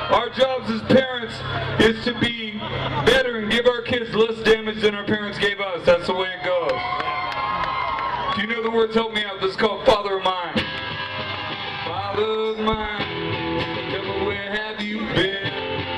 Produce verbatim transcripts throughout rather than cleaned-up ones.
Our jobs as parents is to be better and give our kids less damage than our parents gave us. That's the way it goes. If you know the words, help me out. This is called Father of Mine. Father of mine, tell me where have you been?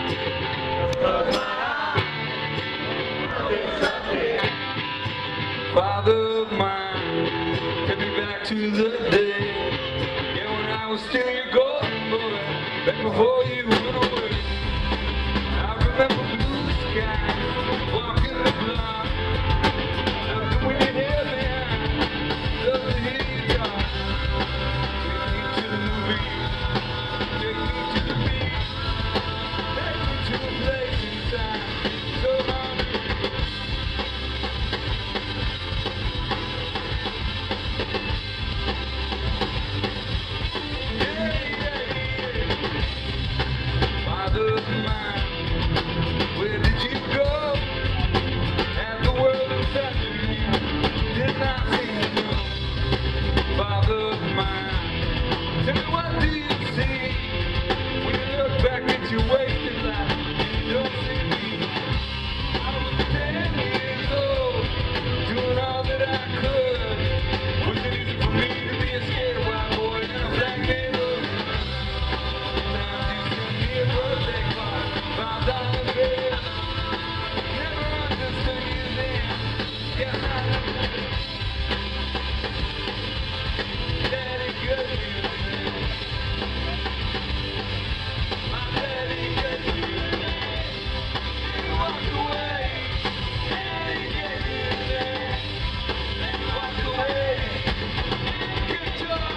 Father of mine, take me back to the day, yeah, when I was still your golden boy, back before you went away. I remember blue skies, walking the block, loved the wind hair behind, loved to hear you talk. Take me to the movies, take me to the beach, take me to a place in time, so long. Where did you go? And the world inside of you did not seem to know. Father of mine, tell me what do you see when you look back at your wasted life and you don't see me? I was ten years old, doing all that I could. Was it easy for me to be a scared white boy in a black neighborhood? Sometimes you send me a birthday card, found out the bed. Never understood you then. Yes, I know. Daddy good to you then. My daddy good to you then. You walked away. Daddy good to you then. You walked away. Good job.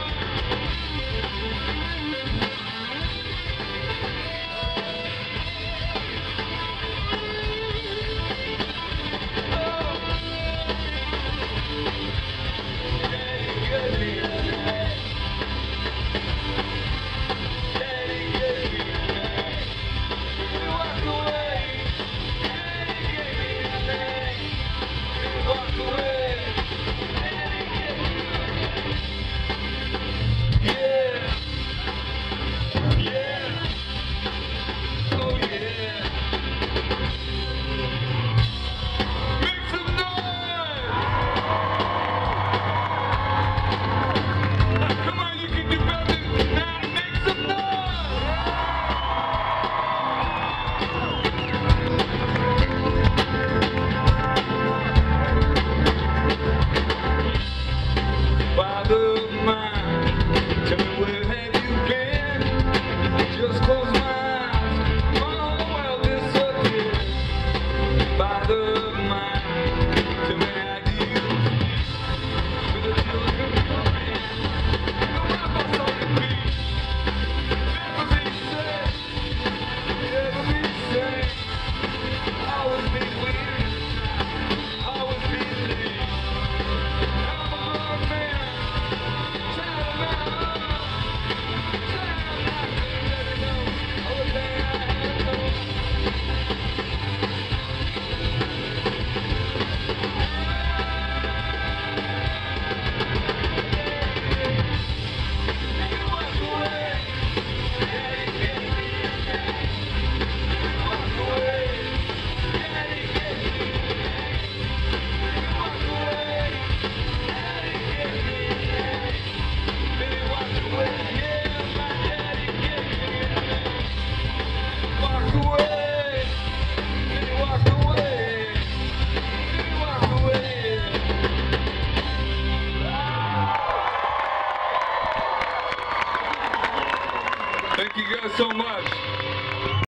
Thank you guys so much.